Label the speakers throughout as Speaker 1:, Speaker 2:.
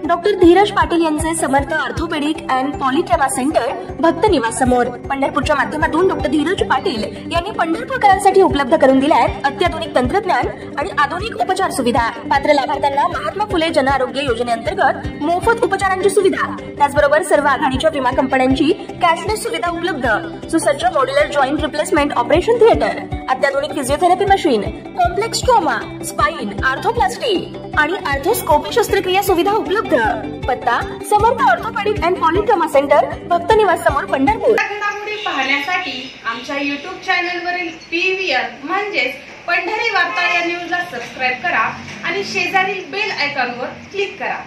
Speaker 1: Doctor Dheeraj Patil यांचे Samarth orthopaedic and polytrauma centre Bhakt Niwas समोर पंढरपूरच्या माध्यमातून डॉक्टर धीरज पाटील यांनी पंढरपूरकरांसाठी उपलब्ध करून दिल्या आहेत अत्याधुनिक तंत्रज्ञान आणि आधुनिक उपचार सुविधा। पात्र लाभार्थ्यांना महात्मा फुले जन आरोग्य योजनेअंतर्गत मोफत उपचारांची सुविधा, त्याचबरोबर सर्व आघाडीच्या विमा कंपन्यांची कॅशलेस सुविधा उपलब्ध, सुसज्ज modular joint replacement operation theatre, अत्याधुनिक physiotherapy machine, complex trauma, spine, arthroplasty आणि आर्थोस्कोपी शस्त्रक्रिया सुविधा उपलब्ध। पत्ता Samarth orthopaedic and polytrauma centre Bhakt Niwas समोर पंढरपूर।
Speaker 2: घडामोडी पाहण्यासाठी आमच्या YouTube चॅनलवरील PVR म्हणजेच पंढरी वार्ता या न्यूजला सबस्क्राइब करा आणि शेजारील बेल आयकॉनवर क्लिक करा।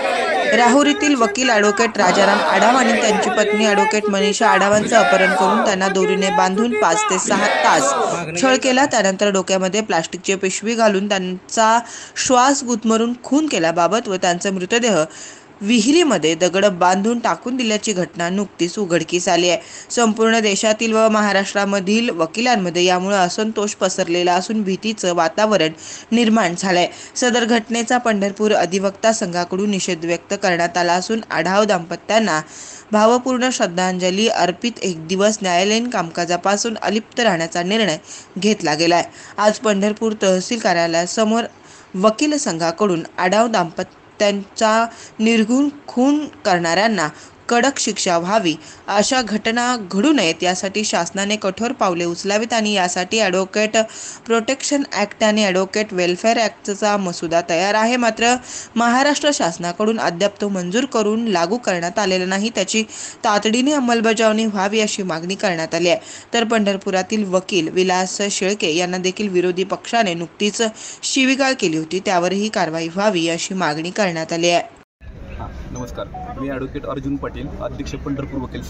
Speaker 3: राहुरीतील वकील ॲडव्होकेट राजाराम आढाव आणि त्यांची पत्नी ॲडव्होकेट मनीषा आढावांचं अपहरण करून त्यांना दोरीने बांधून 5 ते 6 तास छळ केला। त्यानंतर डोक्यामध्ये प्लास्टिकची पिशवी घालून त्यांचा श्वास गुदमरून खून केल्याबाबत व त्यांचा मृतदेह विहिरीमध्ये दगड बांधून टाकून दिल्याची घटना नुकतीच उघडकीस आली आहे। संपूर्ण देशातील व महाराष्ट्रामधील वकिलांमध्ये यामुळे असंतोष पसरलेला असून भीतीचं वातावरण निर्माण झालंय। सदर घटनेचा पंढरपूर अधिवक्ता संघाकडून निषेध व्यक्त करण्यात आला असून आढाव दाम्पत्यांना भावपूर्ण श्रद्धांजली अर्पित एक दिवस न्यायालयीन कामकाजापासून अलिप्त राहण्याचा निर्णय घेतला गेलाय। आज पंढरपूर तहसील कार्यालयासमोर वकील संघाकडून आढाव दाम्पत्यांचा निर्घृण खून करणाऱ्यांना कडक शिक्षा व्हावी, अशा घटना घडू नयेत यासाठी शासनाने कठोर पावले उचलावीत आणि यासाठी ॲडव्होकेट प्रोटेक्शन ॲक्ट आणि ॲडव्होकेट वेलफेअर ॲक्टचा मसुदा तयार आहे। मात्र महाराष्ट्र शासनाकडून अद्याप तो मंजूर करून लागू करण्यात आलेला नाही, त्याची तातडीने अंमलबजावणी व्हावी अशी मागणी करण्यात आली आहे। तर पंढरपुरातील वकील विलास शेळके यांना देखील विरोधी पक्षाने नुकतीच शिवीगाळ केली होती, त्यावरही कारवाई व्हावी अशी मागणी करण्यात आली आहे।
Speaker 4: नमस्कार, मी ॲडव्होकेट अर्जुन पाटील, अध्यक्ष पंढरपूर वकील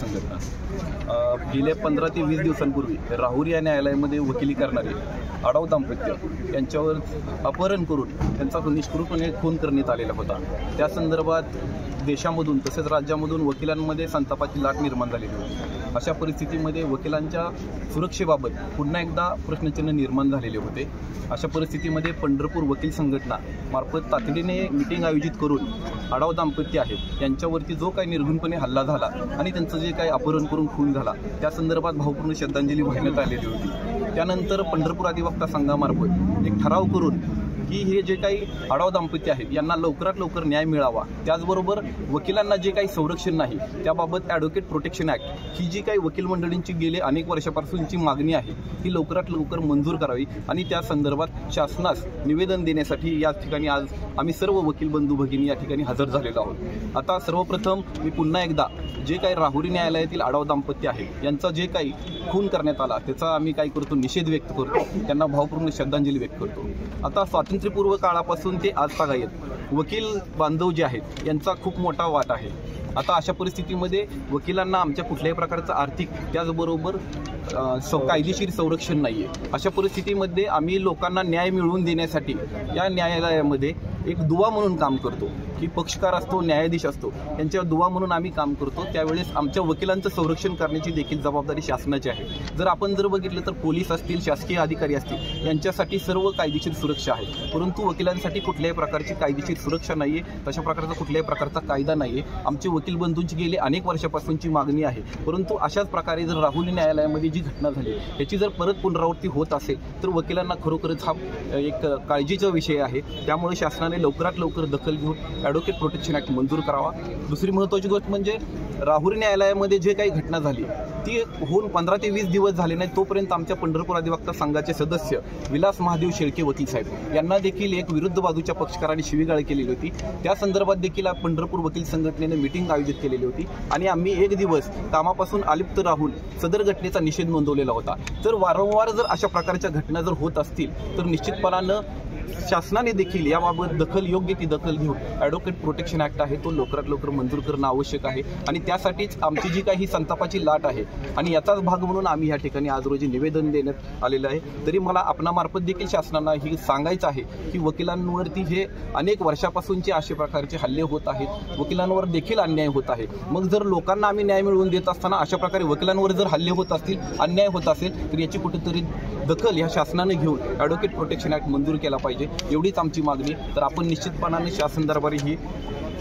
Speaker 4: संघटना। गेल्या 15 ते 20 दिवसांपूर्वी राहुरी या न्यायालयामध्ये वकिली करणारे आढाव दाम्पत्य यांच्यावर अपहरण करून त्यांचा निष्ठुरपणे खून करण्यात आलेला होता। त्या संदर्भात देशामधून तसेच राज्यामधून वकिलांमध्ये संतापाची लाट निर्माण झालेली होती। अशा परिस्थितीमध्ये वकिलांच्या सुरक्षेबाबत पुन्हा एकदा प्रश्नचिन्ह निर्माण झालेले होते। अशा परिस्थितीमध्ये पंढरपूर वकील संघटना मार्फत तातडीने मीटिंग आयोजित करून आढाव दाम्पत्य आहेत यांच्यावरती जो काही निर्घृणपणे हल्ला झाला आणि त्यांचं जे काही अपहरण करून खून झाला त्या संदर्भात भावपूर्ण श्रद्धांजली वाहण्यात आलेली होती। त्यानंतर पंढरपूर अधिवक्ता संघामार्फत एक ठराव करून की हे जे काही आढाव दाम्पत्य आहेत यांना लवकरात लवकर न्याय मिळावा, त्याचबरोबर वकिलांना जे काही संरक्षण नाही त्याबाबत ॲडव्होकेट प्रोटेक्शन ॲक्ट ही जी काही वकील मंडळींची गेले अनेक वर्षापासूनची मागणी आहे ती लवकरात लवकर मंजूर करावी आणि त्या संदर्भात शासनास निवेदन देण्यासाठी या ठिकाणी आज आम्ही सर्व वकील बंधू भगिनी या ठिकाणी हजर झालेलो आहोत। आता सर्वप्रथम मी पुन्हा एकदा जे काही राहुरी न्यायालयातील आढाव दाम्पत्य आहे यांचा जे काही खून करण्यात आला त्याचा आम्ही काय करतो निषेध व्यक्त करतो, त्यांना भावपूर्ण श्रद्धांजली व्यक्त करतो। आता स्वातंत्र्यपूर्व काळापासून ते आजतागायत वकील बांधव जे आहेत यांचा खूप मोठा वाटा आहे। आता अशा परिस्थितीमध्ये वकिलांना आमच्या कुठल्याही प्रकारचं आर्थिक त्याचबरोबर कायदेशीर संरक्षण नाही आहे। अशा परिस्थितीमध्ये आम्ही लोकांना न्याय मिळवून देण्यासाठी या न्यायालयामध्ये एक दुवा म्हणून काम करतो की पक्षकार असतो, न्यायाधीश असतो, यांच्या दुवा म्हणून आम्ही काम करतो। त्यावेळेस आमच्या वकिलांचं संरक्षण करण्याची देखील जबाबदारी शासनाची आहे। जर आपण बघितलं तर पोलीस असतील, शासकीय अधिकारी असतील यांच्यासाठी सर्व कायदेशीर सुरक्षा आहे, परंतु वकिलांसाठी कुठल्याही प्रकारची कायदेशीर सुरक्षा नाही आहे, तशा प्रकारचा कुठल्याही प्रकारचा कायदा नाही आहे। आमचे वकील बंधूंची गेली अनेक वर्षापासूनची मागणी आहे, परंतु अशाच प्रकारे जर राहुरी न्यायालयामध्ये जी घटना झाली याची जर परत पुनरावृत्ती होत असेल तर वकिलांना खरोखरच हा एक काळजीचा विषय आहे। त्यामुळे शासनाने लवकरात लवकर दखल घेऊन ॲडव्होकेट प्रोटेक्शन ॲक्ट मंजूर करावा। दुसरी महत्त्वाची गोष्ट म्हणजे राहुरी न्यायालयामध्ये जे काही घटना झाली ती होऊन 15 ते 20 दिवस झाले नाही, तोपर्यंत आमच्या पंढरपूर अधिवक्ता संघाचे सदस्य विलास महादेव शेळके वकील साहेब यांना देखील एक विरुद्ध बाजूच्या पक्षकाराने शिवीगाळ केलेली होती। त्या संदर्भात देखील पंढरपूर वकील संघटनेने मीटिंग आयोजित केलेली होती आणि आम्ही एक दिवस कामापासून अलिप्त राहून सदर घटनेचा निषेध नोंदवलेला होता। तर वारंवार जर अशा प्रकारच्या घटना जर होत असतील तर निश्चितपणानं शासनाने देखील याबाबत योग्य ती दखल घेऊन ॲडव्होकेट प्रोटेक्शन ॲक्ट आहे तो लवकरात लवकर मंजूर करणं आवश्यक आहे आणि त्यासाठीच आमची जी काही संतापाची लाट आहे आणि याचाच भाग म्हणून आम्ही या ठिकाणी आज रोजी निवेदन देण्यात आलेलं आहे। तरी मला आपणामार्फत देखील शासनाला ही सांगायचं आहे की वकिलांवरती हे अनेक वर्षापासूनचे अशा प्रकारचे हल्ले होत आहेत, वकिलांवर देखील अन्याय होत आहे। मग जर लोकांना आम्ही न्याय मिळवून देत असताना अशा प्रकारे वकिलांवर जर हल्ले होत असतील, अन्याय होत असेल तर याची कुठेतरी दखल या शासनाने घेऊन ॲडव्होकेट प्रोटेक्शन ॲक्ट मंजूर केला पाहिजे, एवढीच आमची मागणी। तर आपण निश्चितपणाने शासन दरबारी ही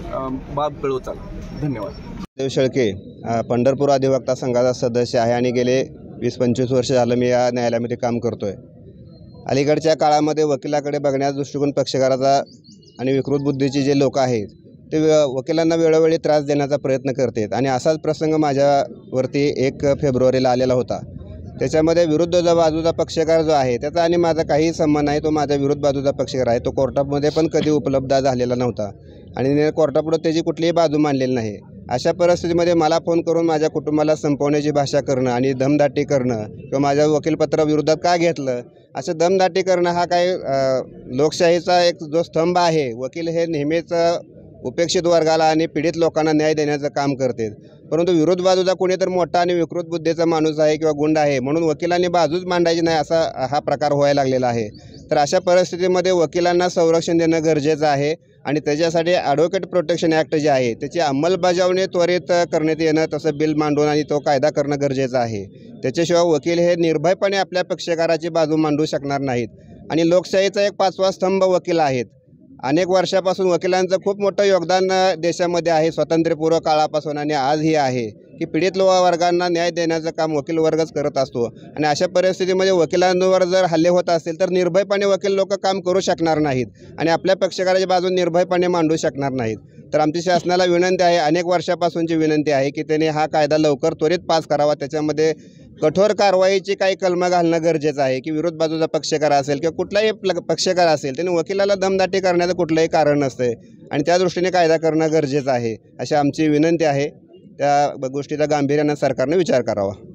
Speaker 4: बाब कळवचाल. धन्यवाद.
Speaker 5: देव शेळके पंढरपूर अधिवक्ता संघाचा सदस्य आहे आणि गेले 20-25 वर्ष झालं मी या न्यायालयामध्ये काम करतो आहे. अलीकडच्या काळामध्ये वकिलाकडे बघण्याचा दृष्टिकोन पक्षकाराचा आणि विकृत बुद्धीचे जे लोक आहेत ते वकिलांना वेळोवेळी त्रास देण्याचा प्रयत्न करतात आणि असाच प्रसंग माझ्यावरती 1 फेब्रुवारीला आलेला होता. त्याच्यामध्ये विरुद्ध जो बाजूचा पक्षकार जो आहे त्याचा आणि माझा काही संबंध नाही. तो माझ्या विरुद्ध बाजूचा पक्षकार आहे. तो कोर्टामध्ये पण कधी उपलब्ध झालेला नव्हता आणि कोर्टापुढे त्याची कुठलीही बाजू मांडलेली नाही. अशा परिस्थितीमध्ये मला फोन करून माझ्या कुटुंबाला संपवण्याची भाषा करणं आणि दमदाटी करणं किंवा माझ्या वकीलपत्रा विरोधात का घेतलं असं दमदाटी करणं हा काही लोकशाहीचा एक जो स्तंभ आहे. वकील हे नेहमीच उपेक्षित वर्गाला आणि पीडित लोकांना न्याय देण्याचं काम करते. परंतु विरोध बाजूचा कोणी तर मोठा आणि विकृत बुद्धीचा माणूस आहे किंवा गुंड आहे म्हणून वकिलांनी बाजूच मांडायची नाही असा हा प्रकार व्हायला लागलेला आहे. तर अशा परिस्थितीमध्ये वकिलांना संरक्षण देणं गरजेचं आहे आणि त्याच्यासाठी ॲडव्होकेट प्रोटेक्शन ॲक्ट जे आहे त्याची अंमलबजावणी त्वरित करण्यात येणं, तसं बिल मांडून आणि तो कायदा करणं गरजेचं आहे. त्याच्याशिवाय वकील हे निर्भयपणे आपल्या पक्षकाराची बाजू मांडू शकणार नाहीत. आणि लोकशाहीचा एक 5वा स्तंभ वकील आहेत. अनेक वर्षापासून वकिलांचं खूप मोठं योगदान देशामध्ये आहे. स्वातंत्र्यपूर्व काळापासून आणि आजही आहे की पीडित वर्गांना न्याय देण्याचं काम वकील वर्गच करत असतो. आणि अशा परिस्थितीमध्ये वकिलांवर जर हल्ले होत असतील तर निर्भयपणे वकील लोक काम करू शकणार नाहीत आणि आपल्या पक्षकाराची बाजू निर्भयपणे मांडू शकणार नाहीत. तर आमची शासनाला विनंती आहे, अनेक वर्षापासूनची विनंती आहे की त्यांनी हा कायदा लवकर त्वरित पास करावा. त्याच्यामध्ये कठोर कारवाईची काही कलमं घालणं गरजेचं आहे की विरोध बाजूचा पक्षकार असेल किंवा कुठलाही पक्षकार असेल त्यांनी वकिलाला दमदाटी करण्याचं कुठलंही कारण नसते आणि त्या दृष्टीने कायदा करणं गरजेचं आहे अशी आमची विनंती आहे. त्या गोष्टीचा गांभीर्यानं सरकारने विचार करावा.